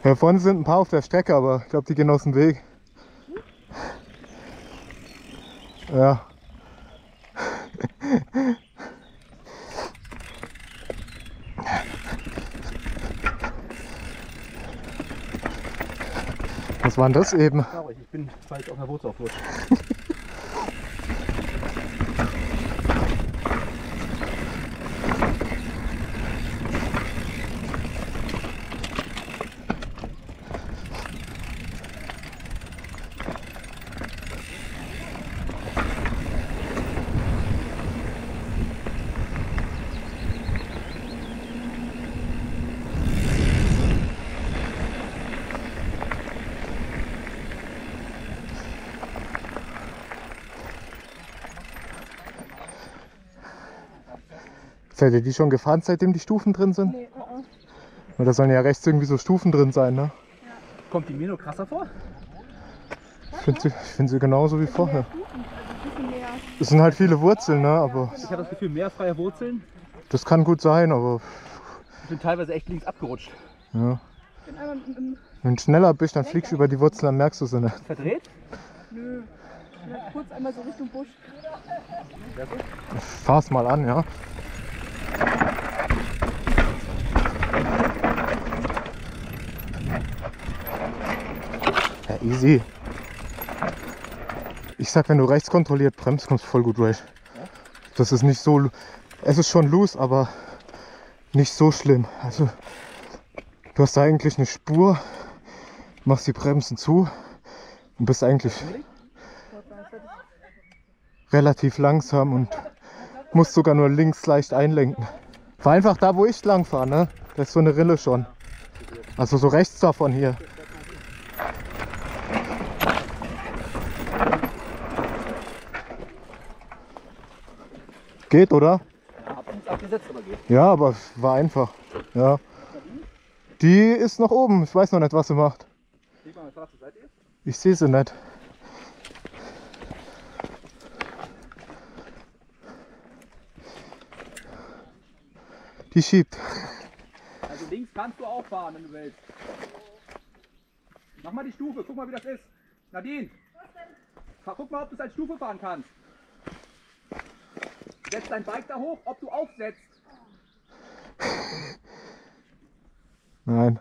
Ja, vorne sind ein paar auf der Strecke, aber ich glaube, die gehen aus dem Weg. Ja. Was war denn das eben? Traurig, ich bin falsch auf einer Bootsaufrutsche. Seid ihr die schon gefahren, seitdem die Stufen drin sind? Nee, Oder sollen ja rechts irgendwie so Stufen drin sein, ne? Kommt die mir nur krasser vor? Ich find sie genauso wie vorher. Stufen, also ein bisschen mehr. Es sind halt viele Wurzeln, ne? Aber Ich habe das Gefühl, mehr freie Wurzeln. das kann gut sein, aber Ich bin teilweise echt links abgerutscht. ja. Ich bin einmal mit Wenn du schneller bist, dann fliegst du über die Wurzeln, dann merkst du sie nicht. Verdreht? Nö. Ich bin halt kurz einmal so Richtung Busch. Ich fahr's mal an, ja. Ja, easy. Ich sag, wenn du rechts kontrolliert bremst, kommst du voll gut durch. Das ist nicht so, es ist schon loose, aber nicht so schlimm. Also du hast da eigentlich eine Spur, machst die Bremsen zu und bist eigentlich relativ langsam und musst sogar nur links leicht einlenken. Fahr einfach da, wo ich lang fahre, ne? Da ist so eine Rille schon. Also so rechts davon hier. Geht, oder? Ja, hab uns abgesetzt, aber geht. Ja, aber war einfach. Ja. Die ist noch oben. Ich weiß noch nicht, was sie macht. Leg mal zur Seite jetzt. Ich sehe sie nicht. Die schiebt. Also links kannst du auch fahren, wenn du willst. Mach mal die Stufe, guck mal, wie das ist. Nadine, guck mal, ob du es als Stufe fahren kannst. Setz dein Bike da hoch, ob du aufsetzt. Nein.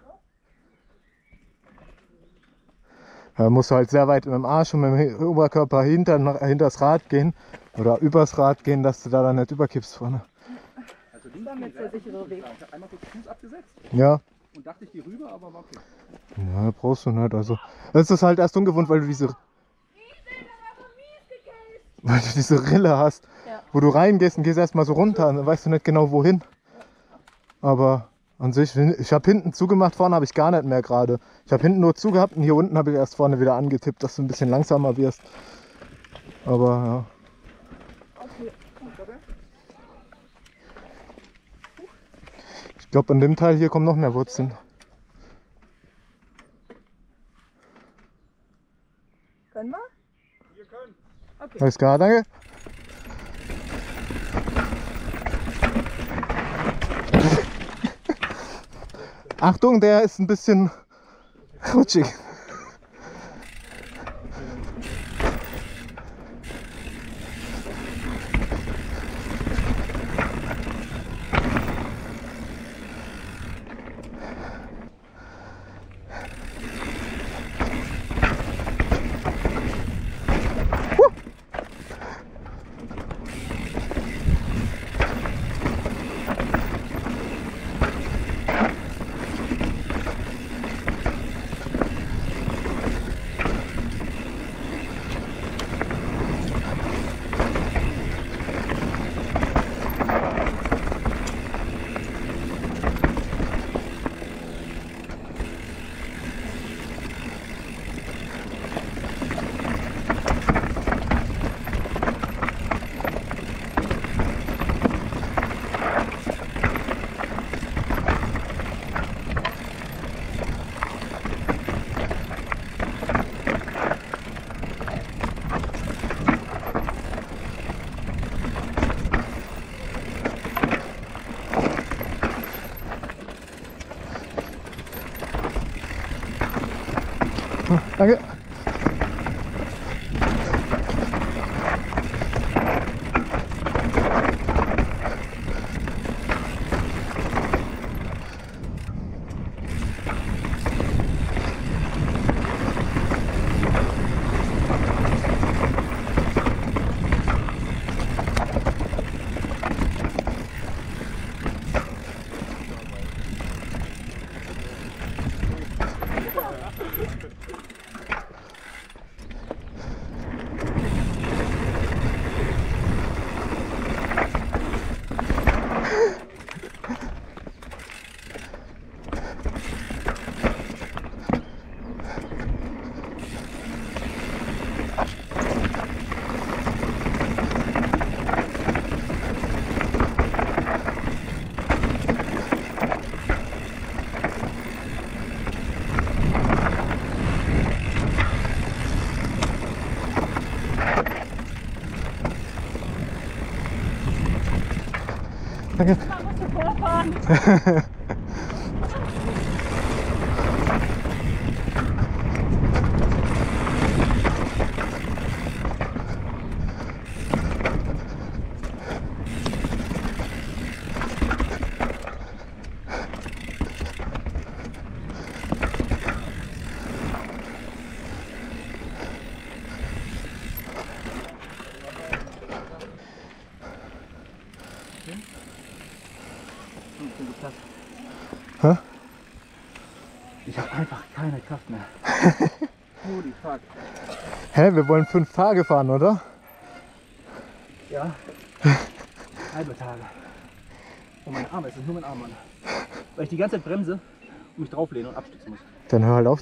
Da musst du halt sehr weit mit dem Arsch und mit dem Oberkörper hinter das Rad gehen oder übers Rad gehen, dass du da dann nicht überkippst vorne. Also links Dann jetzt der sichere Weg. Ich hab einmal kurz den Fuß abgesetzt Ja. und dachte, ich gehe rüber, aber war okay. Ja, brauchst du nicht. Also, das ist halt erst ungewohnt, weil du diese Rille hast, Ja. wo du reingehst und gehst erstmal so runter und dann weißt du nicht genau wohin. Aber an sich, ich habe hinten zugemacht, vorne habe ich gar nicht mehr gerade. Ich habe hinten nur zugehabt und hier unten habe ich erst vorne wieder angetippt, dass du ein bisschen langsamer wirst. Aber ja. Okay. Ich glaube, an dem Teil hier kommen noch mehr Wurzeln. Können wir? Wir können. Okay. Alles klar, danke. Achtung, der ist ein bisschen rutschig. Danke. Danke. Hä? Ich habe einfach keine Kraft mehr. Holy fuck. Hä, wir wollen 5 Tage fahren, oder? Ja. Halbe Tage. Und meine Arme, es ist nur mein Arm, Mann. Weil ich die ganze Zeit bremse und mich drauflehne und abstützen muss. Dann hör halt auf.